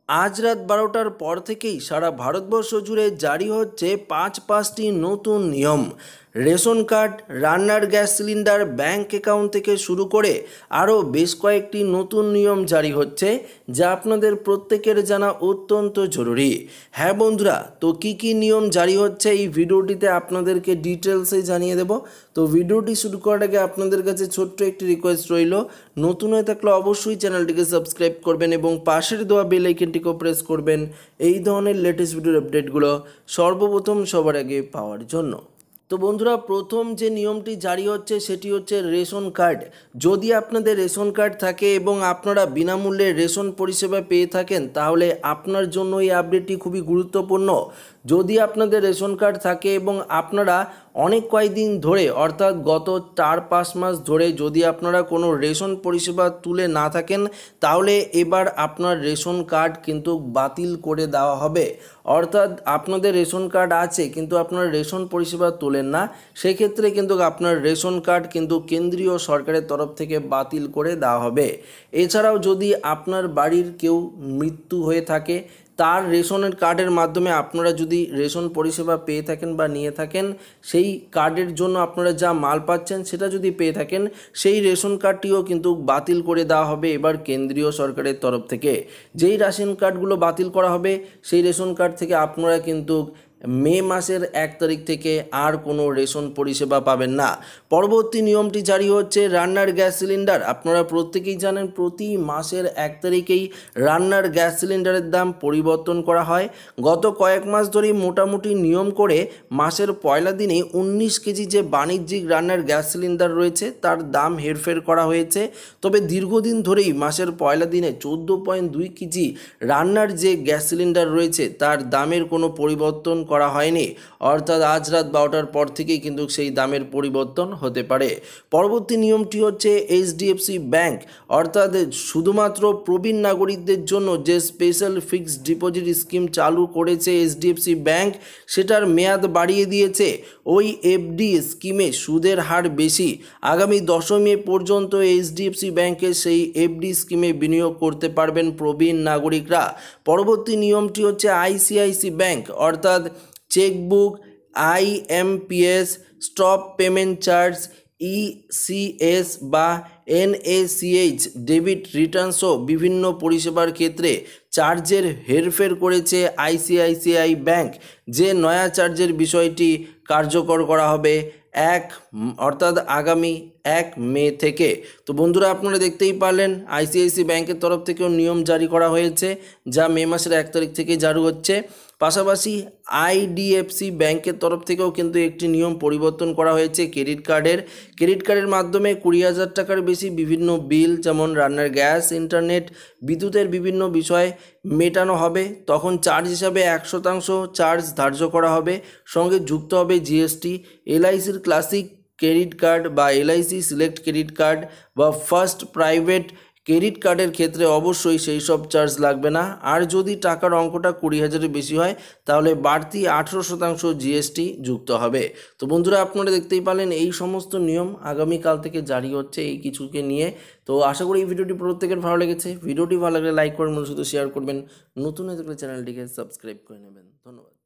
আজ রাত 12টার পর থেকেই সারা ভারতবর্ষ জুড়ে জারি হচ্ছে পাঁচটি নতুন নিয়ম। রেশন কার্ড, রান্নার গ্যাস সিলিন্ডার, ব্যাংক অ্যাকাউন্ট থেকে শুরু করে আরও বেশ কয়েকটি নতুন নিয়ম জারি হচ্ছে, যা আপনাদের প্রত্যেকের জানা অত্যন্ত জরুরি। হ্যাঁ বন্ধুরা, তো কী নিয়ম জারি হচ্ছে এই ভিডিওটিতে আপনাদেরকে ডিটেলসে জানিয়ে দেব। তো ভিডিওটি শুরু করার আগে আপনাদের কাছে ছোট্ট একটি রিকোয়েস্ট রইল, নতুন হয়ে থাকলে অবশ্যই চ্যানেলটিকে সাবস্ক্রাইব করবেন এবং পাশের দেওয়া বেল আইকনটিকেও প্রেস করবেন এই ধরনের লেটেস্ট ভিডিওর আপডেটগুলো সর্বপ্রথম সবার আগে পাওয়ার জন্য। তো বন্ধুরা, প্রথম যে নিয়মটি জারি হচ্ছে সেটি হচ্ছে রেশন কার্ড। যদি আপনাদের রেশন কার্ড থাকে এবং আপনারা বিনামূল্যে রেশন পরিষেবা পেয়ে থাকেন, তাহলে আপনার জন্য এই আপডেটটি খুবই গুরুত্বপূর্ণ। যদি আপনাদের রেশন কার্ড থাকে এবং আপনারা অনেক কয়েকদিন ধরে, অর্থাৎ গত 4-5 মাস ধরে যদি আপনারা কোনো রেশন পরিষেবা তুলে না থাকেন, তাহলে এবার আপনার রেশন কার্ড কিন্তু বাতিল করে দেওয়া হবে। অর্থাৎ আপনাদের রেশন কার্ড আছে কিন্তু আপনারা রেশন পরিষেবা তোলেন না, সেক্ষেত্রে কিন্তু আপনার রেশন কার্ড কিন্তু কেন্দ্রীয় সরকারের তরফ থেকে বাতিল করে দেওয়া হবে। এছাড়াও যদি আপনার বাড়ির কেউ মৃত্যু হয়ে থাকে, তার রেশনের কার্ডের মাধ্যমে আপনারা যদি রেশন পরিষেবা পেয়ে থাকেন বা নিয়ে থাকেন, সেই কার্ডের জন্য আপনারা যা মাল পাচ্ছেন সেটা যদি পেয়ে থাকেন, সেই রেশন কার্ডটিও কিন্তু বাতিল করে দেওয়া হবে এবার কেন্দ্রীয় সরকারের তরফ থেকে। যেই রেশন কার্ডগুলো বাতিল করা হবে, সেই রেশন কার্ড থেকে আপনারা কিন্তু মে মাসের 1 তারিখ থেকে আর কোনো রেশন পরিষেবা পাবেন না। পরবর্তী নিয়মটি জারি হচ্ছে রান্নার গ্যাস সিলিন্ডার। আপনারা প্রত্যেকেই জানেন প্রতি মাসের 1 তারিখেই রান্নার গ্যাস সিলিন্ডারের দাম পরিবর্তন করা হয়। গত কয়েক মাস ধরেই মোটামুটি নিয়ম করে মাসের পয়লা দিনেই 19 কেজি যে বাণিজ্যিক রান্নার গ্যাস সিলিন্ডার রয়েছে তার দাম হেরফের করা হয়েছে। তবে দীর্ঘদিন ধরেই মাসের পয়লা দিনে 14.2 কেজি রান্নার যে গ্যাস সিলিন্ডার রয়েছে তার দামের কোনো পরিবর্তন করা হয়নি। অর্থাৎ আজ রাত 12টার পর থেকেই কিন্তু সেই দামের পরিবর্তন হতে পারে। পরবর্তী নিয়মটি হচ্ছে এইচডিএফসি ব্যাংক, অর্থাৎ শুধুমাত্র প্রবীণ নাগরিকদের জন্য যে স্পেশাল ফিক্সড ডিপোজিট স্কিম চালু করেছে এইচডিএফসি ব্যাংক, সেটার মেয়াদ বাড়িয়ে দিয়েছে। ওই এফডি স্কিমে সুদের হার বেশি। আগামী 10 মে পর্যন্ত এইচডিএফসি ব্যাংকের সেই এফডি স্কিমে বিনিয়োগ করতে পারবেন প্রবীণ নাগরিকরা। পরবর্তী নিয়মটি হচ্ছে আইসিআইসি ব্যাংক, অর্থাৎ chequebook, IMPS, stop payment charge, ECS বা এনএসিএইচ ডেবিট রিটার্ন সহ বিভিন্ন পরিষেবার ক্ষেত্রে চার্জের হেরফের করেছে আইসিআইসিআই ব্যাংক। যে নয়া চার্জের বিষয়টি কার্যকর করা হবে অর্থাৎ আগামী 1 মে থেকে। তো বন্ধুরা, আপনারা দেখতেই পারলেন আইসিআইসি ব্যাংকের তরফ থেকেও নিয়ম জারি করা হয়েছে, যা মে মাসের 1 তারিখ থেকে জারি হচ্ছে। পাশাপাশি আইডিএফসি ব্যাংকের তরফ থেকেও কিন্তু একটি নিয়ম পরিবর্তন করা হয়েছে ক্রেডিট কার্ডের মাধ্যমে 20,000 টাকার বেশি বিভিন্ন বিল, যেমন রান্নার গ্যাস, ইন্টারনেট, বিদ্যুতের বিভিন্ন বিষয় মেটানো হবে। তখন চার্জ হিসাবে 1% চার্জ ধার্য করা হবে, সঙ্গে যুক্ত হবে জিএসটি। এলআইসির ক্লাসিক ক্রেডিট কার্ড বা এলআইসি সিলেক্ট ক্রেডিট কার্ড বা ফার্স্ট প্রাইভেট ক্রেডিট কার্ডের ক্ষেত্রে অবশ্যই সেই সব চার্জ লাগবে না। আর যদি টাকার অঙ্কটা 20,000-এর বেশি হয়, তাহলে বাড়তি 18% জিএসটি যুক্ত হবে। তো বন্ধুরা, আপনারা দেখতেই পারলেন এই সমস্ত নিয়ম আগামীকাল থেকে জারি হচ্ছে এই কিছুকে নিয়ে। তো আশা করি এই ভিডিওটি প্রত্যেকের ভালো লেগেছে। ভিডিওটি ভালো লাগলে লাইক করবেন, শুধু শেয়ার করবেন, নতুন হয়ে থাকলে চ্যানেলটিকে সাবস্ক্রাইব করে নেবেন। ধন্যবাদ।